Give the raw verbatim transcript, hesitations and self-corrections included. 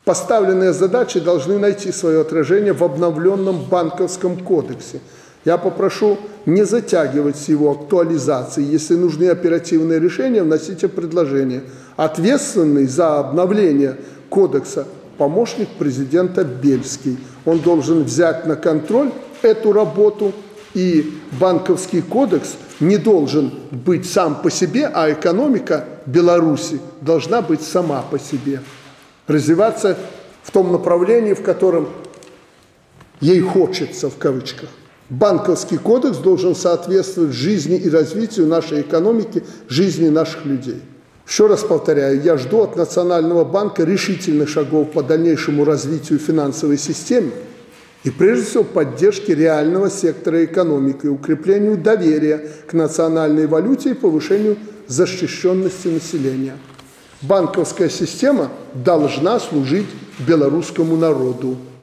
Поставленные задачи должны найти свое отражение в обновленном банковском кодексе. Я попрошу не затягивать с его актуализацией. Если нужны оперативные решения, вносите предложения. Ответственный за обновление кодекса помощник президента Бельский. Он должен взять на контроль эту работу, и банковский кодекс не должен быть сам по себе, а экономика Беларуси должна быть сама по себе. Развиваться в том направлении, в котором ей хочется, в кавычках. Банковский кодекс должен соответствовать жизни и развитию нашей экономики, жизни наших людей. Еще раз повторяю, я жду от Национального банка решительных шагов по дальнейшему развитию финансовой системы и, прежде всего, поддержки реального сектора экономики, укреплению доверия к национальной валюте и повышению защищенности населения. Банковская система должна служить белорусскому народу.